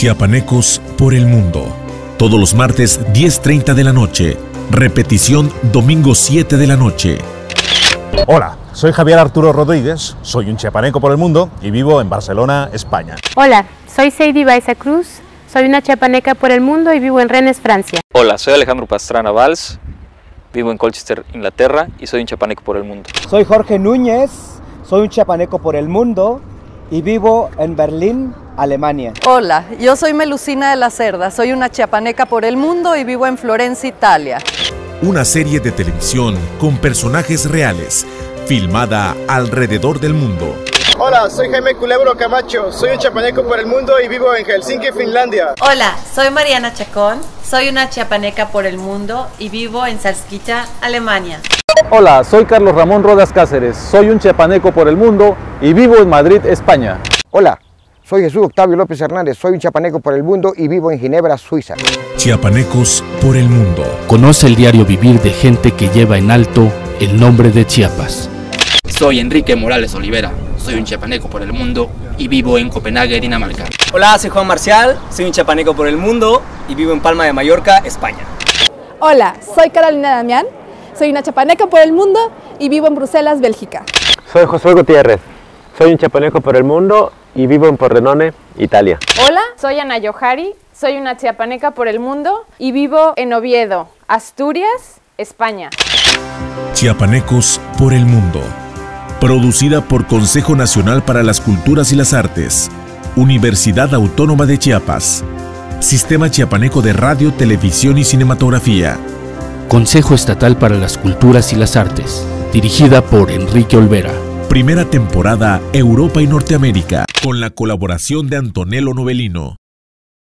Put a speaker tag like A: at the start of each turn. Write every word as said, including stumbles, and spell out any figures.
A: Chiapanecos por el mundo. Todos los martes diez treinta de la noche. Repetición domingo siete de la noche.
B: Hola, soy Javier Arturo Rodríguez, soy un chiapaneco por el mundo y vivo en Barcelona, España.
C: Hola, soy Seidy Baiza Cruz, soy una chiapaneca por el mundo y vivo en Rennes, Francia.
D: Hola, soy Alejandro Pastrana Valls, vivo en Colchester, Inglaterra y soy un chiapaneco por el mundo.
E: Soy Jorge Núñez, soy un chiapaneco por el mundo y vivo en Berlín, Alemania.
F: Hola, yo soy Melusina de la Cerda, soy una chiapaneca por el mundo y vivo en Florencia, Italia.
A: Una serie de televisión con personajes reales, filmada alrededor del mundo.
G: Hola, soy Jaime Culebro Camacho, soy un chiapaneco por el mundo y vivo en Helsinki, Finlandia.
H: Hola, soy Mariana Chacón, soy una chiapaneca por el mundo y vivo en Salzgitter, Alemania.
I: Hola, soy Carlos Ramón Rodas Cáceres, soy un chiapaneco por el mundo y vivo en Madrid, España.
J: Hola, soy Jesús Octavio López Hernández, soy un chiapaneco por el mundo y vivo en Ginebra, Suiza.
A: Chiapanecos por el mundo.
K: Conoce el diario vivir de gente que lleva en alto el nombre de Chiapas.
L: Soy Enrique Morales Olivera, soy un chiapaneco por el mundo y vivo en Copenhague, Dinamarca.
M: Hola, soy Juan Marcial, soy un chiapaneco por el mundo y vivo en Palma de Mallorca, España.
N: Hola, soy Carolina Damián, soy una chiapaneca por el mundo y vivo en Bruselas, Bélgica.
O: Soy Josué Gutiérrez, soy un chiapaneco por el mundo y vivo en Pordenone, Italia.
P: Hola, soy Ana Yohari, soy una chiapaneca por el mundo y vivo en Oviedo, Asturias, España.
A: Chiapanecos por el mundo. Producida por Consejo Nacional para las Culturas y las Artes, Universidad Autónoma de Chiapas, Sistema Chiapaneco de Radio, Televisión y Cinematografía.
K: Consejo Estatal para las Culturas y las Artes, dirigida por Enrique Olvera.
A: Primera temporada Europa y Norteamérica, con la colaboración de Antonello Novellino.